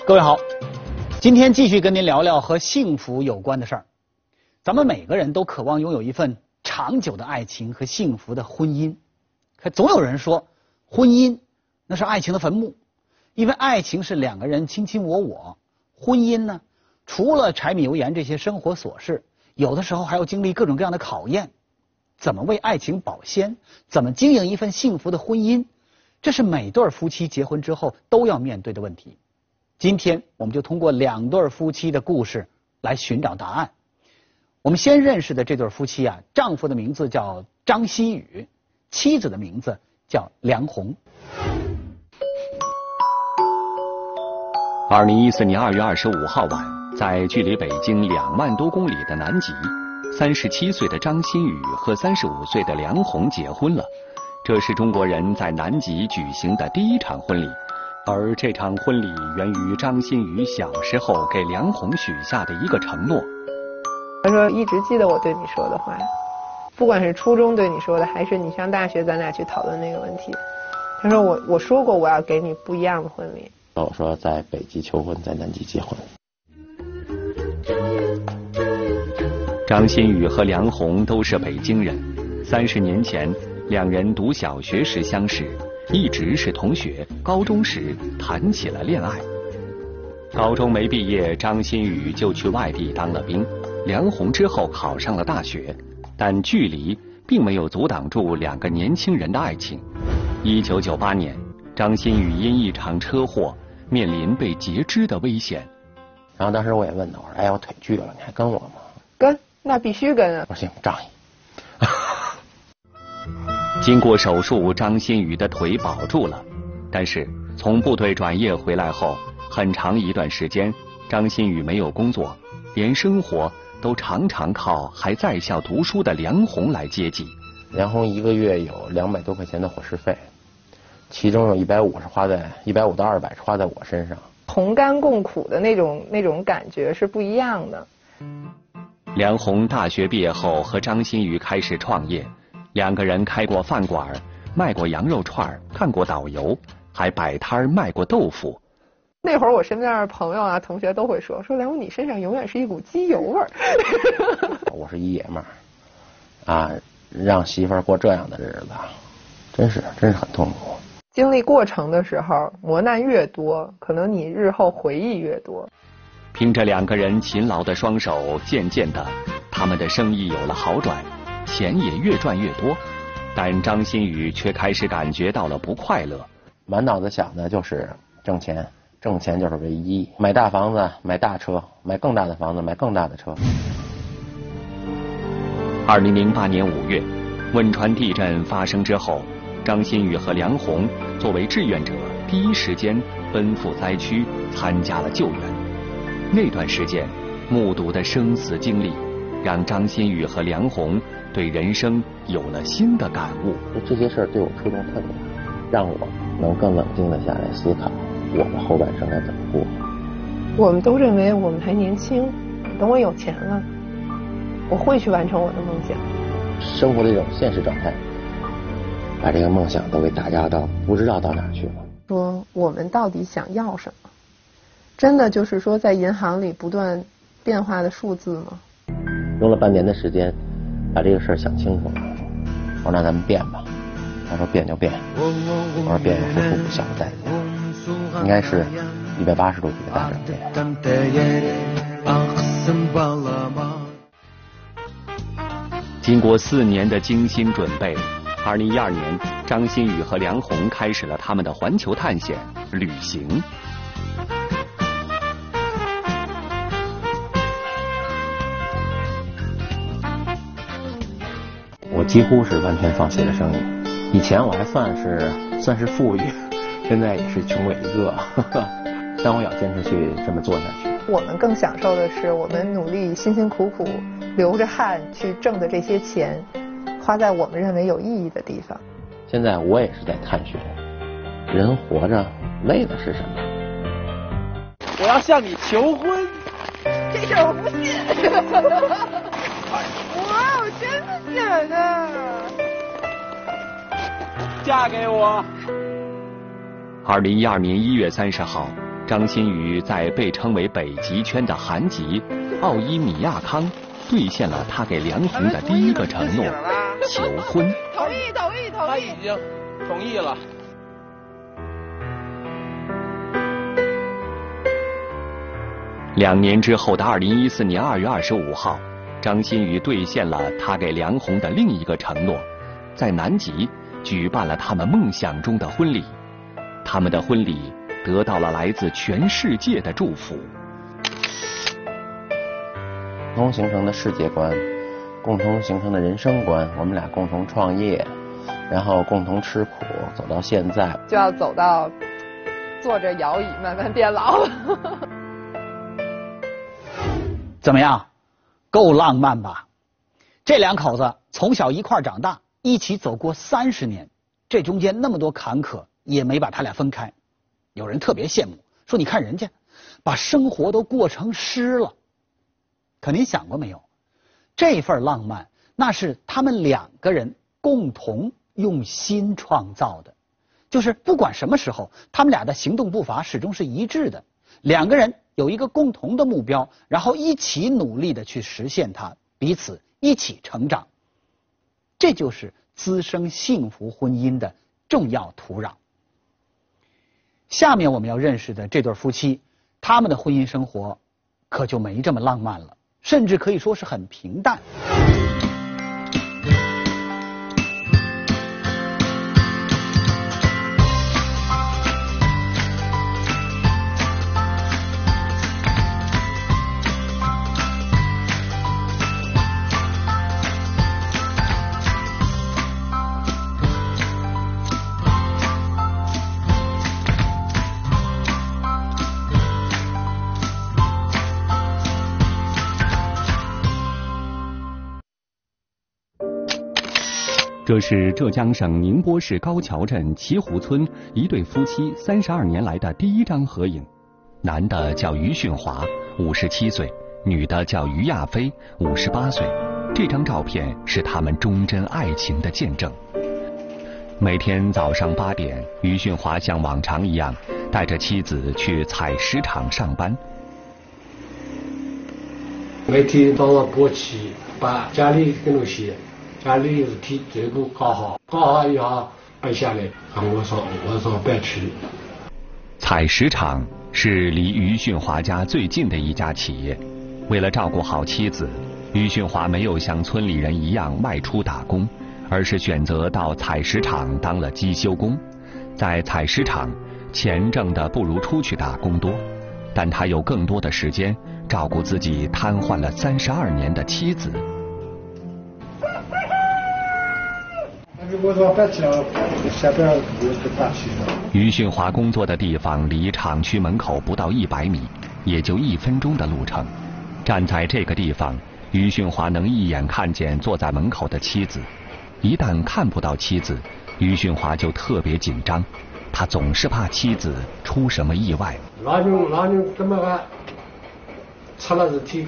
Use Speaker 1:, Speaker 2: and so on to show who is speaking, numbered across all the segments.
Speaker 1: 各位好，今天继续跟您聊聊和幸福有关的事儿。咱们每个人都渴望拥有一份长久的爱情和幸福的婚姻，可总有人说，婚姻那是爱情的坟墓，因为爱情是两个人卿卿我我，婚姻呢，除了柴米油盐这些生活琐事，有的时候还要经历各种各样的考验。怎么为爱情保鲜？怎么经营一份幸福的婚姻？这是每对夫妻结婚之后都要面对的问题。今天我们就通过两对夫妻的故事来寻找答案。我们先认识的这对夫妻啊，丈夫的名字叫张馨予，妻子的名字叫梁红。
Speaker 2: 2014年2月25号晚，在距离北京2万多公里的南极，37岁的张馨予和35岁的梁红结婚了。这是中国人在南极举行的第一场婚礼。而这场婚礼源于张馨予小时候给梁红许下的一个承诺。
Speaker 3: 他说一直记得我对你说的话，不管是初中对你说的，还是你上大学咱俩去讨论那个问题。他说我说过我要给你不一样的婚礼。
Speaker 4: 我说在北极求婚，在南极结婚。
Speaker 2: 张馨予和梁红都是北京人，30年前两人读小学时相识，一直是同学，高中时谈起了恋爱。高中没毕业，张馨予就去外地当了兵，梁红之后考上了大学，但距离并没有阻挡住两个年轻人的爱情。1998年，张馨予因一场车祸面临被截肢的危险。
Speaker 4: 然后当时我也问他，我说：“哎，我腿锯了，你还跟我吗？”
Speaker 3: 跟，那必须跟啊！
Speaker 4: 我说：“行，仗义。”
Speaker 2: 经过手术，张馨予的腿保住了，但是从部队转业回来后，很长一段时间，张馨予没有工作，连生活都常常靠还在校读书的梁红来接济。
Speaker 4: 梁红一个月有200多块钱的伙食费，其中有150到200是花在我身上。
Speaker 3: 同甘共苦的那种感觉是不一样的。
Speaker 2: 梁红大学毕业后和张馨予开始创业，两个人开过饭馆，卖过羊肉串，干过导游，还摆摊卖过豆腐。
Speaker 3: 那会儿我身边的朋友啊、同学都会说梁红你身上永远是一股机油味儿。
Speaker 4: 我是一爷们儿啊，让媳妇儿过这样的日子，真是很痛苦。
Speaker 3: 经历过程的时候，磨难越多，可能你日后回忆越多。
Speaker 2: 凭着两个人勤劳的双手，渐渐的，他们的生意有了好转，钱也越赚越多。但张馨予却开始感觉到了不快乐，
Speaker 4: 满脑子想的就是挣钱，挣钱就是唯一，买大房子，买大车，买更大的房子，买更大的车。
Speaker 2: 2008年5月，汶川地震发生之后，张馨予和梁红作为志愿者，第一时间奔赴灾区，参加了救援。那段时间目睹的生死经历，让张馨予和梁红对人生有了新的感悟。
Speaker 4: 这些事儿对我触动特别大，让我能更冷静地下来思考我的后半生该怎么过。
Speaker 3: 我们都认为我们还年轻，等我有钱了，我会去完成我的梦想。
Speaker 4: 生活的一种现实状态，把这个梦想都给打压到不知道到哪儿去了。
Speaker 3: 说我们到底想要什么？真的就是说在银行里不断变化的数字吗？
Speaker 4: 用了半年的时间把这个事儿想清楚了。我说那咱们变吧。他说变就变。我说变要付出不小的代价，应该是180度一个大转变。
Speaker 2: 经过4年的精心准备，2012年，张馨予和梁红开始了他们的环球探险旅行。
Speaker 4: 我几乎是完全放弃了生意。以前我还算是富裕，现在也是穷鬼一个。但我要坚持去这么做下去。
Speaker 3: 我们更享受的是我们努力辛辛苦苦流着汗去挣的这些钱，花在我们认为有意义的地方。
Speaker 4: 现在我也是在探寻，人活着为的是什么？
Speaker 1: 我要向你求婚。
Speaker 3: 这事儿我不信。哇，真的假的？
Speaker 1: 嫁给我。
Speaker 2: 2012年1月30号， 张馨予在被称为北极圈的韩籍奥伊米亚康兑现了他给梁红的第一个承诺——求婚。
Speaker 5: 同意。他已经同意了。
Speaker 2: 2年之后的2014年2月25号，张馨予兑现了他给梁红的另一个承诺，在南极举办了他们梦想中的婚礼。他们的婚礼得到了来自全世界的祝福。
Speaker 4: 共同形成的世界观，共同形成的人生观，我们俩共同创业，然后共同吃苦，走到现在，
Speaker 3: 就要走到坐着摇椅慢慢变老了。
Speaker 1: 怎么样，够浪漫吧？这两口子从小一块长大，一起走过30年，这中间那么多坎坷也没把他俩分开。有人特别羡慕，说你看人家把生活都过成诗了。可您想过没有，这份浪漫那是他们2个人共同用心创造的，就是不管什么时候，他们俩的行动步伐始终是一致的，2个人有一个共同的目标，然后一起努力的去实现它，彼此一起成长。这就是滋生幸福婚姻的重要土壤。下面我们要认识的这对夫妻，他们的婚姻生活可就没这么浪漫了，甚至可以说是很平淡。
Speaker 2: 这是浙江省宁波市高桥镇祈湖村一对夫妻32年来的第一张合影。男的叫于训华，57岁；女的叫于亚飞，58岁。这张照片是他们忠贞爱情的见证。每天早上8点，于训华像往常一样带着妻子去采石场上班。
Speaker 6: 每天早上8起，把家里的东西。家里事体全部搞好以后搬下来，让我上班去。
Speaker 2: 采石场是离于训华家最近的一家企业。为了照顾好妻子，于训华没有像村里人一样外出打工，而是选择到采石场当了机修工。在采石场，钱挣的不如出去打工多，但他有更多的时间照顾自己瘫痪了32年的妻子。于训华工作的地方离厂区门口不到100米，也就1分钟的路程。站在这个地方，于训华能一眼看见坐在门口的妻子。一旦看不到妻子，于训华就特别紧张，他总是怕妻子出什么意外。
Speaker 6: 老人这么个出了事体，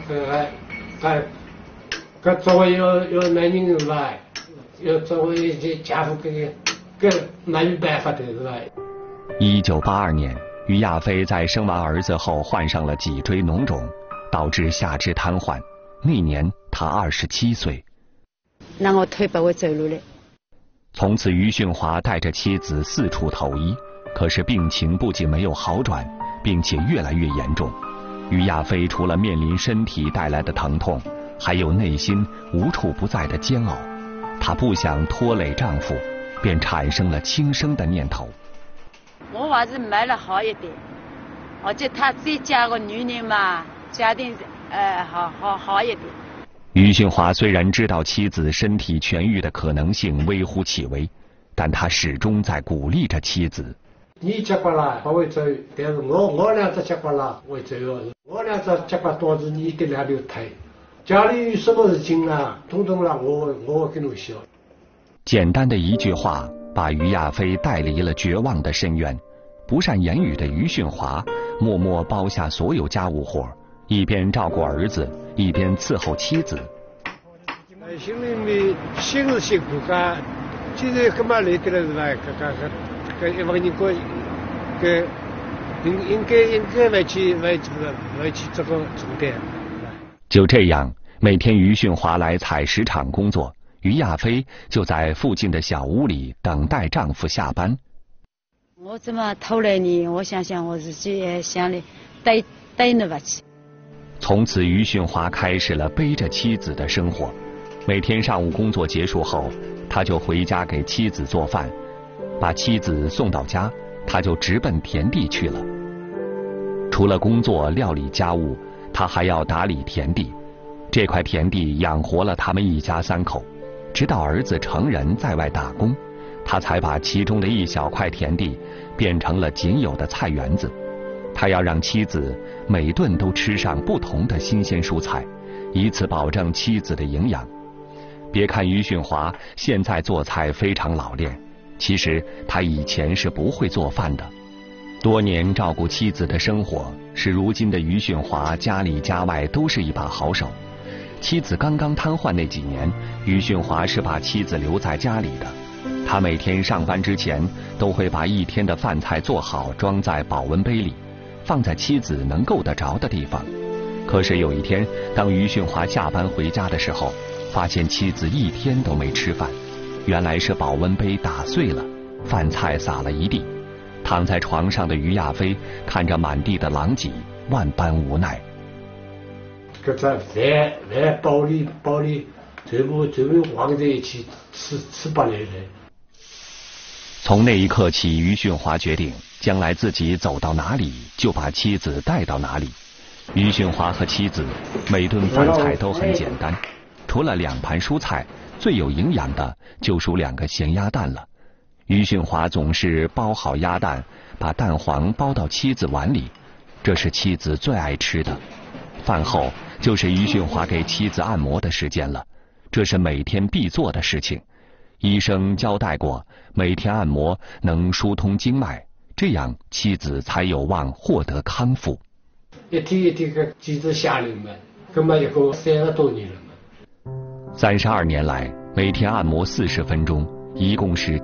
Speaker 6: 作为有男人是吧？要作为一些家父给没有办法的是吧
Speaker 2: ？1982年，于亚飞在生完儿子后患上了脊椎脓肿，导致下肢瘫痪。那年他27岁。
Speaker 7: 那我腿把我走路了。
Speaker 2: 从此，于训华带着妻子四处投医，可是病情不仅没有好转，并且越来越严重。于亚飞除了面临身体带来的疼痛，还有内心无处不在的煎熬。她不想拖累丈夫，便产生了轻生的念头。
Speaker 7: 我还是买了好一点，而且她再嫁个女人嘛，家庭好一点。
Speaker 2: 于训华虽然知道妻子身体痊愈的可能性微乎其微，但他始终在鼓励着妻子。
Speaker 6: 你结婚了不会走，但是我俩只结婚了会走，我俩只结婚当时你得两条腿。家里有什么事情啊，统统让我给侬想。
Speaker 2: 简单的一句话，把于亚飞带离了绝望的深渊。不善言语的于训华默默包下所有家务活，一边照顾儿子，一边伺候妻子。
Speaker 6: 心里面心是辛苦噶，现在干嘛累得了是吧？一帮人应该回去这个重点。
Speaker 2: 就这样，每天于训华来采石场工作，于亚飞就在附近的小屋里等待丈夫下班。
Speaker 7: 我这么头来年，我想想我自己也想的待那不去。
Speaker 2: 从此，于训华开始了背着妻子的生活。每天上午工作结束后，他就回家给妻子做饭，把妻子送到家，他就直奔田地去了。除了工作料理家务，他还要打理田地。这块田地养活了他们一家3口，直到儿子成人在外打工，他才把其中的一小块田地变成了仅有的菜园子。他要让妻子每顿都吃上不同的新鲜蔬菜，以此保证妻子的营养。别看于训华现在做菜非常老练，其实他以前是不会做饭的。多年照顾妻子的生活，使如今的于训华家里家外都是一把好手。妻子刚刚瘫痪那几年，于训华是把妻子留在家里的。他每天上班之前都会把一天的饭菜做好，装在保温杯里，放在妻子能够得着的地方。可是有一天，当于训华下班回家的时候，发现妻子一天都没吃饭，原来是保温杯打碎了，饭菜洒了一地。躺在床上的于亚飞看着满地的狼藉，万般无奈。
Speaker 6: 搿只饭包里全部混在一起吃不来了。
Speaker 2: 从那一刻起，于训华决定将来自己走到哪里就把妻子带到哪里。于训华和妻子每顿饭菜都很简单，除了2盘蔬菜，最有营养的就属2个咸鸭蛋了。于训华总是包好鸭蛋，把蛋黄包到妻子碗里，这是妻子最爱吃的。饭后就是于训华给妻子按摩的时间了，这是每天必做的事情。医生交代过，每天按摩能疏通经脉，这样妻子才有望获得康复。
Speaker 6: 一天个坚持下来嘛，根本一个30多年了嘛。
Speaker 2: 32年来，每天按摩40分钟，一共是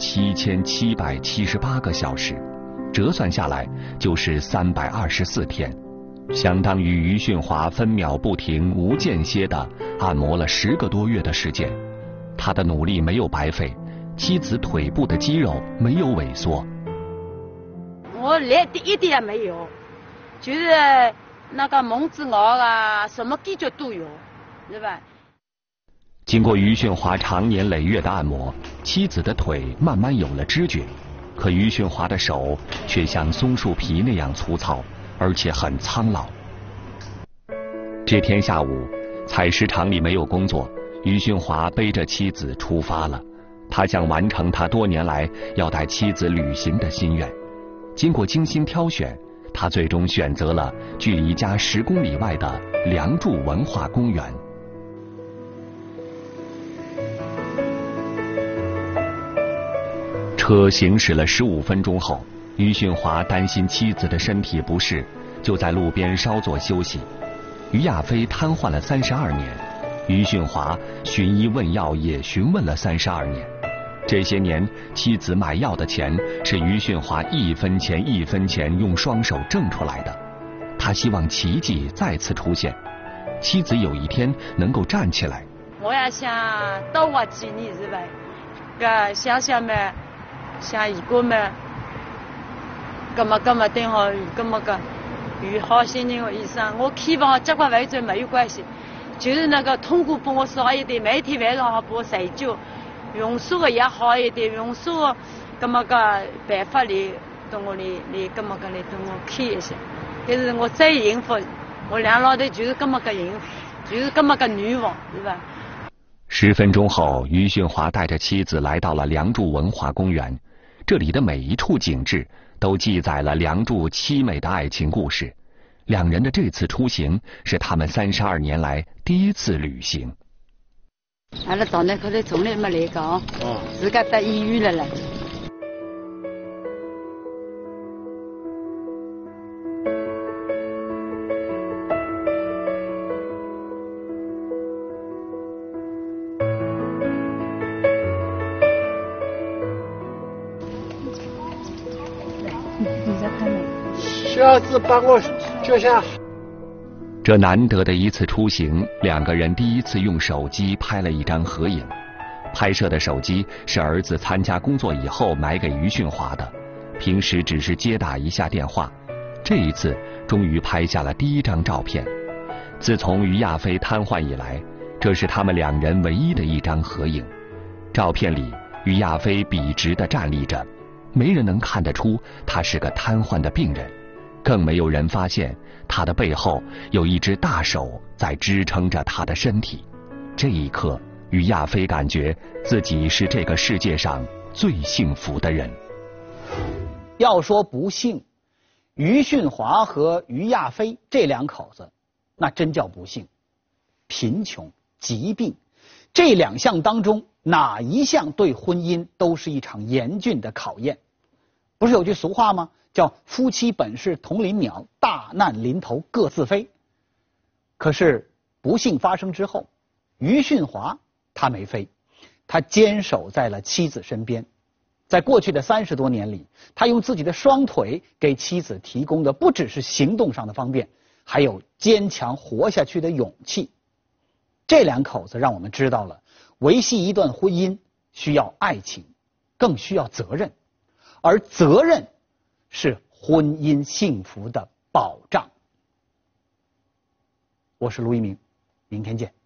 Speaker 2: 7778个小时，折算下来就是324天，相当于于训华分秒不停、无间歇的按摩了10个多月的时间。他的努力没有白费，妻子腿部的肌肉没有萎缩。
Speaker 7: 我连一点也没有，就是那个蒙子熬啊，什么感觉都有，对吧？
Speaker 2: 经过于训华长年累月的按摩，妻子的腿慢慢有了知觉，可于训华的手却像松树皮那样粗糙，而且很苍老。这天下午，采石场里没有工作，于训华背着妻子出发了。他想完成他多年来要带妻子旅行的心愿。经过精心挑选，他最终选择了距离家10公里外的梁祝文化公园。车行驶了15分钟后，于训华担心妻子的身体不适，就在路边稍作休息。于亚飞瘫痪了32年，于训华寻医问药也询问了32年。这些年，妻子买药的钱是于训华1分钱1分钱用双手挣出来的。他希望奇迹再次出现，妻子有一天能够站起来。
Speaker 7: 我也想多活几年是吧？个想想嘛，像如果嘛，咁么等好，咁么个有好心人的医生，我希望这个为准没有关系，就是那个痛苦帮我少一点，每天晚上好帮我睡觉，用手的也好一点，用手的咁么个办法来跟我来咁么个来跟我看一下。但是我再幸福，我两老头就是咁么个幸福，就是咁么个愿望，是吧
Speaker 2: ？10分钟后，于训华带着妻子来到了梁祝文化公园。这里的每一处景致都记载了梁祝凄美的爱情故事。2人的这次出行是他们32年来第一次旅行。
Speaker 7: 阿拉到那口头从来没来过哦，自家到医院了嘞。
Speaker 6: 小子把我救下。
Speaker 2: 这难得的一次出行，两个人第一次用手机拍了一张合影。拍摄的手机是儿子参加工作以后买给于训华的，平时只是接打一下电话。这一次终于拍下了第一张照片。自从于亚飞瘫痪以来，这是他们两人唯一的一张合影。照片里，于亚飞笔直地站立着，没人能看得出他是个瘫痪的病人，更没有人发现他的背后有一只大手在支撑着他的身体。这一刻，于亚飞感觉自己是这个世界上最幸福的人。
Speaker 1: 要说不幸，于训华和于亚飞这两口子，那真叫不幸。贫穷、疾病，这两项当中，哪一项对婚姻都是一场严峻的考验。不是有句俗话吗？叫夫妻本是同林鸟，大难临头各自飞。可是不幸发生之后，于训华他没飞，他坚守在了妻子身边。在过去的30多年里，他用自己的双腿给妻子提供的不只是行动上的方便，还有坚强活下去的勇气。这两口子让我们知道了，维系一段婚姻需要爱情，更需要责任，而责任是婚姻幸福的保障。我是卢一鸣，明天见。